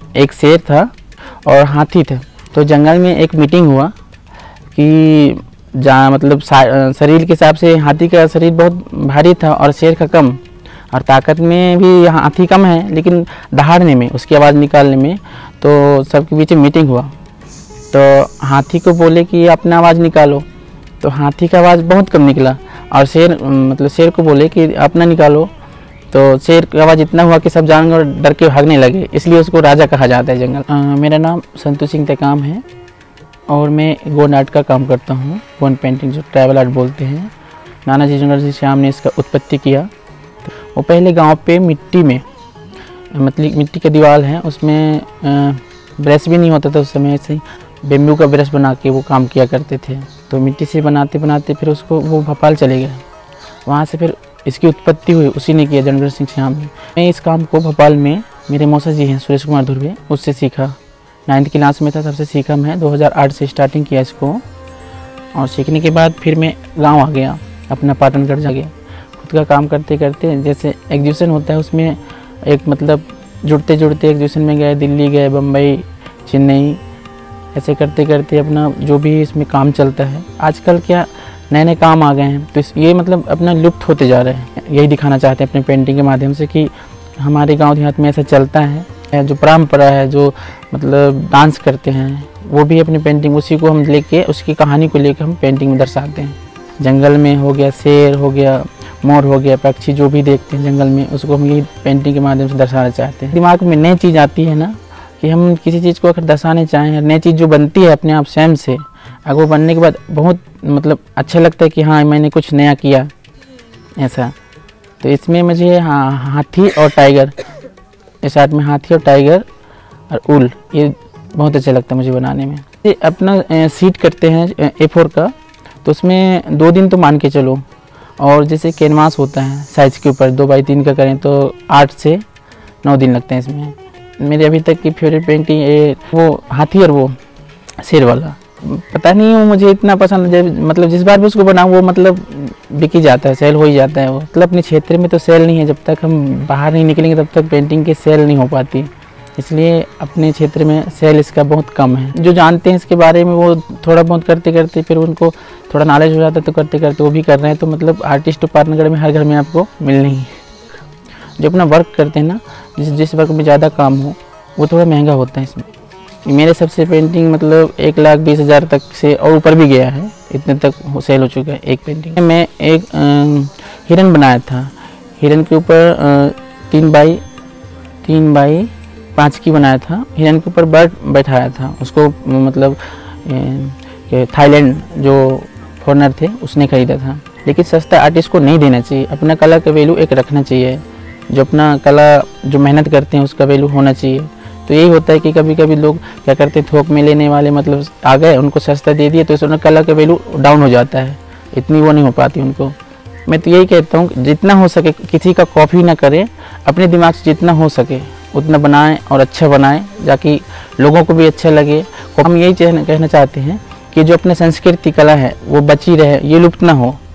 एक शेर था और हाथी थे। तो जंगल में एक मीटिंग हुआ कि जहाँ मतलब शरीर के हिसाब से हाथी का शरीर बहुत भारी था और शेर का कम, और ताकत में भी हाथी कम है लेकिन दहाड़ने में, उसकी आवाज़ निकालने में। तो सबके बीच मीटिंग हुआ, तो हाथी को बोले कि अपना आवाज़ निकालो, तो हाथी का आवाज़ बहुत कम निकला। और शेर को बोले कि अपना निकालो, तो शेर की आवाज़ इतना हुआ कि सब जानवर डर के भागने लगे, इसलिए उसको राजा कहा जाता है जंगल। मेरा नाम संतु सिंह टेकाम है और मैं गोंड आर्ट का काम करता हूँ। गोंड पेंटिंग जो ट्राइबल आर्ट बोलते हैं, नानाजी जूनियर श्याम ने इसका उत्पत्ति किया। वो पहले गांव पे मिट्टी में, मतलब मिट्टी का दीवार है, उसमें ब्रश भी नहीं होता था उस समय, ऐसे ही बेम्बू का ब्रश बना के वो काम किया करते थे। तो मिट्टी से बनाते बनाते फिर उसको वो भोपाल चले गए, वहाँ से फिर इसकी उत्पत्ति हुई, उसी ने किया, जूनियर श्याम ने। मैं इस काम को भोपाल में मेरे मौसा जी हैं सुरेश कुमार धुर्वे, उससे सीखा। 9th क्लास में था तब से सीखा मैं, 2008 से स्टार्टिंग किया इसको। और सीखने के बाद फिर मैं गांव आ गया, अपना पाटनगढ़ जा गया। खुद का काम करते करते, जैसे एग्जीबिशन होता है उसमें एक मतलब जुड़ते जुड़ते एग्जीबिशन में गए, दिल्ली गए, बम्बई, चेन्नई, ऐसे करते करते अपना जो भी इसमें काम चलता है। आजकल क्या नए नए काम आ गए हैं, तो ये मतलब अपना लुप्त होते जा रहे हैं। यही दिखाना चाहते हैं अपने पेंटिंग के माध्यम से कि हमारे गांव देहात में ऐसा चलता है। जो परंपरा है, जो मतलब डांस करते हैं, वो भी अपनी पेंटिंग उसी को हम लेके, उसकी कहानी को लेकर हम पेंटिंग में दर्शाते हैं। जंगल में हो गया शेर, हो गया मोर, हो गया पक्षी, जो भी देखते हैं जंगल में, उसको हम यही पेंटिंग के माध्यम से दर्शाना चाहते हैं। दिमाग में नई चीज़ आती है ना, कि हम किसी चीज़ को अगर दर्शाने चाहें, नई चीज़ जो बनती है अपने आप स्वयं से, अगर वो बनने के बाद बहुत मतलब अच्छा लगता है कि हाँ मैंने कुछ नया किया ऐसा। तो इसमें मुझे हाथी और टाइगर, इस आर्ट में हाथी और टाइगर और उल, ये बहुत अच्छा लगता है मुझे बनाने में। ये अपना सीट करते हैं A4 का, तो उसमें 2 दिन तो मान के चलो। और जैसे कैनवास होता है साइज़ के ऊपर 2x3 का करें तो 8 से 9 दिन लगते हैं इसमें। मेरी अभी तक की फेवरेट पेंटिंग वो हाथी और वो शेर वाला। पता नहीं वो मुझे इतना पसंद है, मतलब जिस बार भी उसको बनाऊँ वो मतलब बिक ही जाता है, सेल हो ही जाता है वो। मतलब अपने क्षेत्र में तो सेल नहीं है, जब तक हम बाहर नहीं निकलेंगे तब तक पेंटिंग की सेल नहीं हो पाती, इसलिए अपने क्षेत्र में सेल इसका बहुत कम है। जो जानते हैं इसके बारे में वो थोड़ा बहुत करते करते फिर उनको थोड़ा नॉलेज हो जाता है, तो करते करते वो भी कर रहे हैं। तो मतलब आर्टिस्ट तो पाटनगढ़ में हर घर में आपको मिलने ही। जो अपना वर्क करते हैं ना, जिस वर्क में ज़्यादा काम हो वो थोड़ा महंगा होता है इसमें। मेरे सबसे पेंटिंग मतलब 1,20,000 तक से और ऊपर भी गया है, इतने तक सेल हो चुका है एक पेंटिंग। मैं एक हिरन बनाया था, हिरन के ऊपर 3x5 की बनाया था। हिरन के ऊपर बर्ड बैठाया था, उसको मतलब थाईलैंड जो फॉरेनर थे उसने खरीदा था। लेकिन सस्ता आर्टिस्ट को नहीं देना चाहिए, अपना कला का वैल्यू एक रखना चाहिए। जो अपना कला जो मेहनत करते हैं उसका वैल्यू होना चाहिए। तो यही होता है कि कभी कभी लोग क्या करते हैं, थोक में लेने वाले मतलब आ गए, उनको सस्ता दे दिए, तो इसमें कला का वैल्यू डाउन हो जाता है, इतनी वो नहीं हो पाती उनको। मैं तो यही कहता हूँ जितना हो सके किसी का कॉपी ना करें, अपने दिमाग से जितना हो सके उतना बनाएं और अच्छा बनाएं, ताकि लोगों को भी अच्छा लगे। हम यही कहना चाहते हैं कि जो अपनी संस्कृति कला है वो बची रहे, ये लुप्त ना हो।